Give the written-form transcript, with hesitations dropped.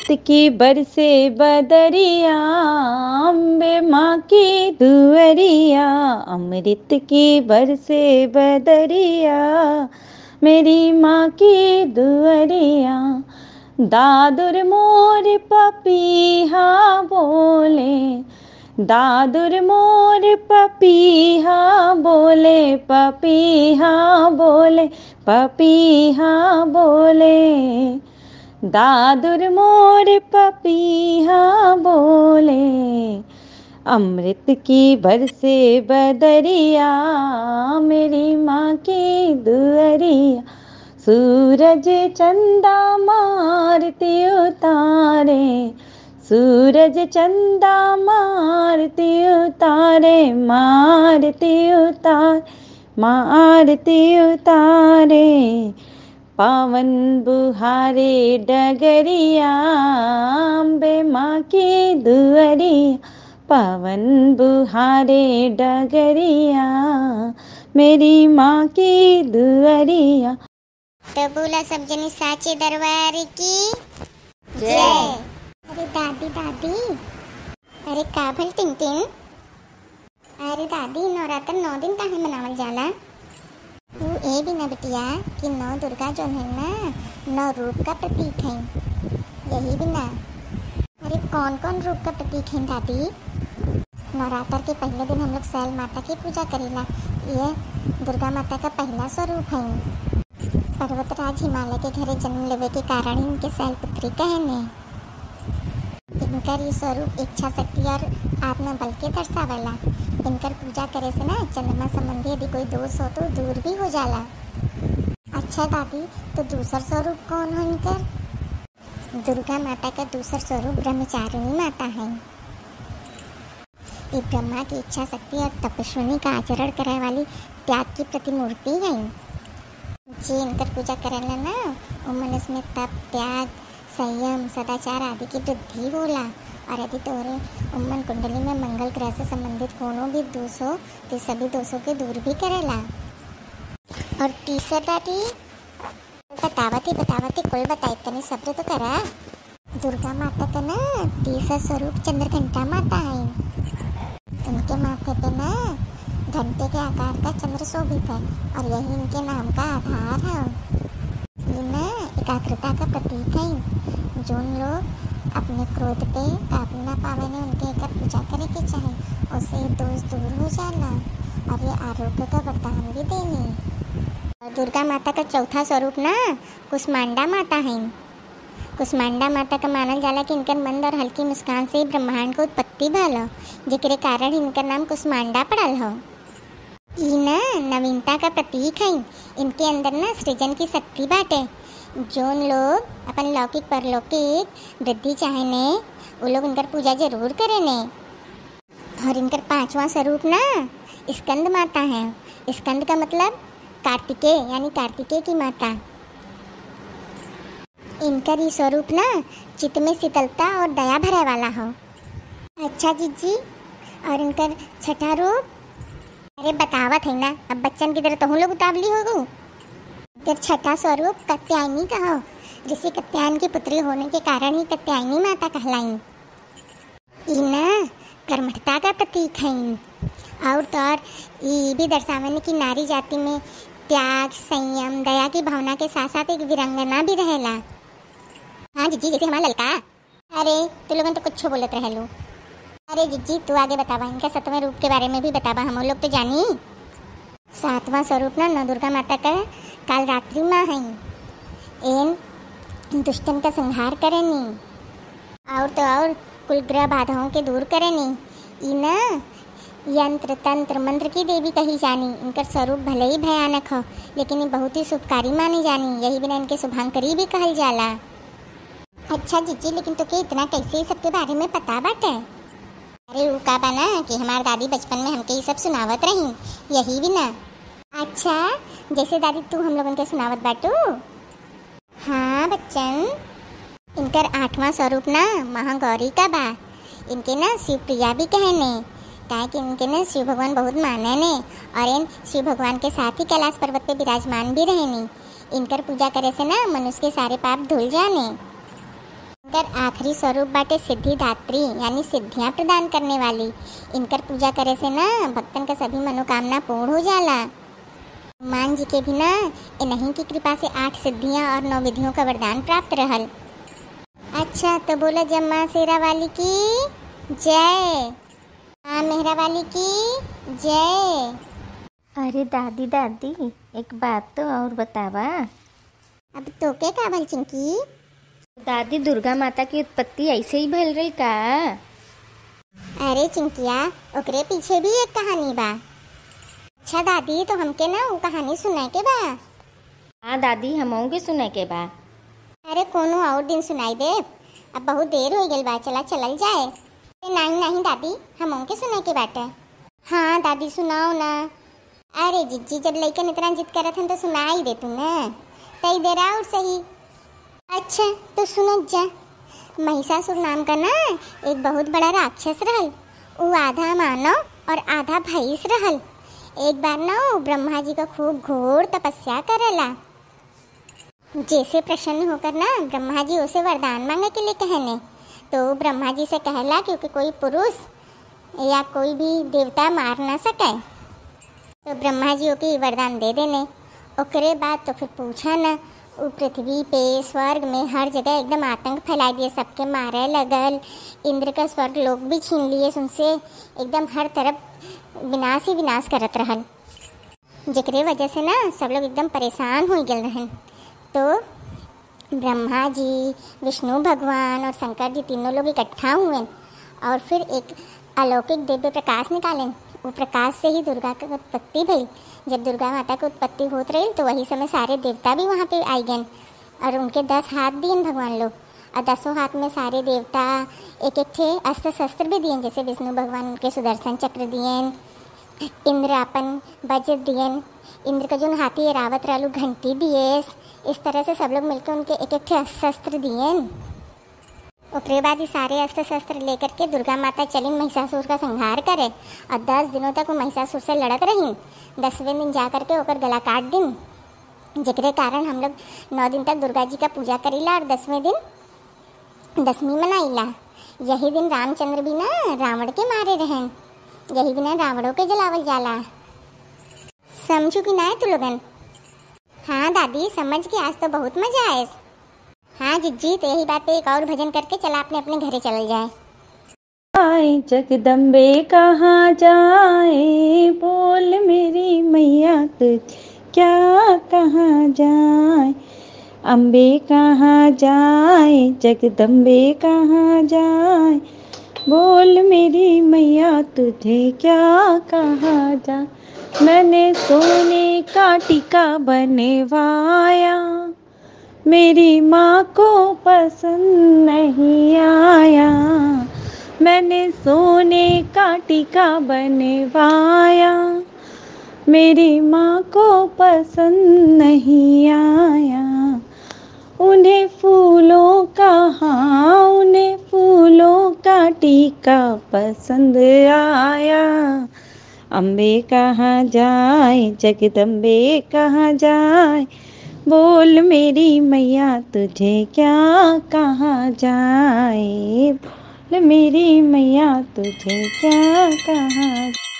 की बरसे बदरिया, अम्बे माँ की दुअरिया। अमृत की बरसे बदरिया, मेरी माँ की दुअरिया। दादुर मोर पपीहा बोले, दादुर मोर पपीहा बोले, पपीहा बोले, पपीहा बोले। दादुर मोर पपीहा बोले, अमृत की बरसे बदरिया, मेरी माँ की दुअरिया। सूरज चंदा मारती उतारे, सूरज चंदा मारती उतारे, मारती उतार, मारती उतारे। पावन बुहारे डगरिया, अम्बे माँ की दुअरिया। पावन बुहारे डगरिया, मेरी माँ की दुअरिया। तो बोला सब जनी साचे दरबार की जय। अरे दादी दादी, अरे का भल टिंटिन। अरे दादी, नवरात्र 9 दिन काहे मनावल जाला? तू ए भी न बिटिया कि 9 दुर्गा जो है ना 9 रूप का प्रतीक है, यही भी ना। अरे कौन कौन रूप का प्रतीक है दादी? नवरात्र के पहले दिन हम लोग शैल माता की पूजा करेला, ये दुर्गा माता का पहला स्वरूप है। पर्वतराज हिमालय के घरे जन्म लेवे के कारण इनके शैल पुत्री कहने। इनकर ये स्वरूप इच्छा शक्ति और आत्मा बल के दर्शावेला। इनकर पूजा करे से ना चंद्रमा संबंधी यदि कोई दोष हो तो दूर भी हो जाला। अच्छा दादी, तो दूसरा स्वरूप कौन है इनकर? दुर्गा माता का दूसरा स्वरूप ब्रह्मचारिणी माता है। ये ब्रह्मा की इच्छा शक्ति और तपस्विनी का आचरण करे वाली त्याग की प्रतिमूर्ति है। जी इनकर पूजा करेला ना वो मनुष्य में तप, त्याग, संयम, सदाचार आदि की वृद्धि होला। और यदि तोरे उम्मन कुंडली में मंगल ग्रह से संबंधित कोनो भी दोष हो तो सभी दोषों के दूर भी करेला। और तीसरा दादी, बतावती कोई बताए तनी सब्र तो करा। दुर्गा माता का ना तीसरा स्वरूप चंद्रघंटा माता है। उनके माथे पे ना घंटे के आकार का चंद्र शोभित है और यही इनके नाम का आधार है। ये ना एकाग्रता का प्रतीक है। जो लोग अपने क्रोध पे काबू ना पावे ने उनके एक पूजा करे के चाहे, उससे दोष दूर हो जाला और ये आरोग्य का वरदान भी देनी। और दुर्गा माता का चौथा स्वरूप ना कुष्मांडा माता है। कुष्मांडा माता का मानल जाला कि इनकर मंद और हल्की मुस्कान से ब्रह्मांड को उत्पत्ति भल, जेकरे कारण इनका नाम कुष्मांडा पड़ल हो। ये ना नवीनता का प्रतीक है। इनके अंदर ना सृजन की शक्ति बाटे। जो लोग अपन लौकिक परलौकिक वृद्धि चाहेने वो लोग इनकर पूजा जरूर करेने। और इनकर 5वां स्वरूप ना स्कंद माता है। स्कंद का मतलब कार्तिकेय, यानी कार्तिकेय की माता। इनका ये स्वरूप ना चित्त में शीतलता और दया भरे वाला हो। अच्छा जीजी, और इनका छठा रूप? अरे बतावत है ना, अब बच्चन की तरह तो हम लोग उतावली हो गो। इनका छठा स्वरूप कात्यायनी का हो। ऋषि कात्यायन की पुत्री होने के कारण ही कात्यायनी माता कहलाई। इना कर्मठता का प्रतीक है। और तो और ये भी दर्शावने की नारी जाति में त्याग, संयम, दया की भावना के साथ साथ एक वीरांगना भी रहेला। हाँ जीजी, जैसे हमारा लड़का। अरे तू लोगन तो कुछ बोलत रहे लो। अरे जीजी तू आगे बतावा, इनका 7वें रूप के बारे में भी बतावा, हम लोग तो जानी। 7वां स्वरूप ना नौ दुर्गा माता का काल रात्रि माँ है। इन दुष्टन का संहार करेनी और तो और कुल ग्रह बाधाओं के दूर करेनी। इना यंत्र तंत्र मंत्र की देवी कही जानी। इनका स्वरूप भले ही भयानक हो लेकिन ये बहुत ही शुभकारी मानी जानी, यही बिना इनके शुभांकरी भी कहल जाला। अच्छा जीजी, लेकिन तो इतना कैसे सबके बारे में पता बाटे? अरे वो का बना कि हमारी दादी बचपन में हमके ये सब सुनावत रही, यही भी ना। अच्छा, जैसे दादी तू हम लोगन के सुनावत बाटू। हाँ बच्चन, इनकर 8वां स्वरूप ना महागौरी का बा। इनके ना शिव प्रिया भी कहने, क्या कि इनके ना शिव भगवान बहुत माने ने और इन शिव भगवान के साथ ही कैलाश पर्वत पे विराजमान भी रहनी। इनकर पूजा करे से ना मनुष्य के सारे पाप धुल जाने। कर आखिरी स्वरूप बाटे सिद्धिदात्री यानी सिद्धियां प्रदान करने वाली। इनकर पूजा करे से ना भक्तन का सभी मनोकामना पूर्ण हो जाला। हनुमान जी के भी ना इन्हीं की कृपा से 8 सिद्धियां और 9 विधियों का वरदान प्राप्त रहल। अच्छा तो बोला जम्मा शेरा वाली की जय, माँ मेहरा वाली की जय। अरे दादी दादी एक बात तो और बतावा। अब तो के का भल चिंकी? दादी दुर्गा माता की उत्पत्ति ऐसे ही भइल रही का? अरे चिंकिया ओकरे पीछे भी एक कहानी बा। अच्छा दादी तो हमके ना वो कहानी सुनाए के बा। हाँ दादी हमहू के सुने के बा। अरे कोनो और दिन सुनाई दे, अब बहुत देर हो गई बा, चला चलल जाए। नहीं नहीं दादी हमहू के सुनाए के बाटे। हाँ दादी सुनाओ ना। अरे जिज्जी जब लइकन इतना जिद करत हन तो सुना ही दे तू ना, कई देर और सही। अच्छा तो सुनत जा। महिषासुर नाम का ना एक बहुत बड़ा राक्षस रहल। वो आधा मानव और आधा भैंस रहल। एक बार ना वो ब्रह्मा जी का खूब घोर तपस्या करेला। जैसे प्रसन्न होकर ना ब्रह्मा जी उसे वरदान मांगे के लिए कहने, तो ब्रह्मा जी से कहला क्योंकि कोई पुरुष या कोई भी देवता मार ना सके, तो ब्रह्मा जी ओके वरदान दे देने। ओकरे बाद तो फिर पूछा ना, वो पृथ्वी पे स्वर्ग में हर जगह एकदम आतंक फैला दिए, सबके मारे लगल। इंद्र का स्वर्ग लोग भी छीन लिए उनसे, एकदम हर तरफ विनाश ही विनाश करत रहल। जेकरे वजह से ना सब लोग एकदम परेशान हो गए रहन। तो ब्रह्मा जी, विष्णु भगवान और शंकर जी तीनों लोग इकट्ठा हुए और फिर एक अलौकिक दिव्य प्रकाश निकालें। वो प्रकाश से ही दुर्गा की उत्पत्ति भई। जब दुर्गा माता की उत्पत्ति होत रही तो वही समय सारे देवता भी वहाँ पे आई गए और उनके 10 हाथ दिए भगवान लोग, और 10 हाथ में सारे देवता एक एक थे अस्त्र शस्त्र भी दिए। जैसे विष्णु भगवान उनके सुदर्शन चक्र दिए, इंद्र अपन वज्र दिए, इंद्र का जो हाथी एरावत रहलू घंटी दिए। इस तरह से सब लोग मिलकर उनके एक एक थे अस्त्र शस्त्र दिए। उसके बाद ही सारे अस्त्र शस्त्र लेकर के दुर्गा माता चली महिषासुर का संहार करे और 10 दिनों तक वो महिषासुर से लड़त रही। 10वें दिन जा करके ओकर गला काट दिन, जेकरे कारण हम लोग 9 दिन तक दुर्गा जी का पूजा करीला और 10वें दिन दशमी मनाइला। यही दिन रामचंद्र भी ना रावण के मारे रहें, यही दिन रावणों के जलावल जाला। समझू कि ना है तू लोगन? हाँ दादी समझ के, आज तो बहुत मजा आए। हाँ जिज्जी तो यही बात पे एक और भजन करके चला अपने अपने घरे चल जाए। आए जगदम्बे कहाँ जाए, बोल मेरी मैया तुझ क्या कहाँ जाए। अम्बे कहाँ जाए, जगदम्बे कहाँ जाए, बोल मेरी मैया तुझे क्या कहाँ जाए। मैंने सोने का टीका बनवाया, मेरी माँ को पसंद नहीं आया। मैंने सोने का टीका बनवाया, मेरी माँ को पसंद नहीं आया। उन्हें फूलों का टीका पसंद आया। अम्बे कहाँ जाए, जगदम्बे कहाँ जाए, बोल मेरी मैया तुझे क्या कहाँ जाए। बोल मेरी मैया तुझे क्या कहाँ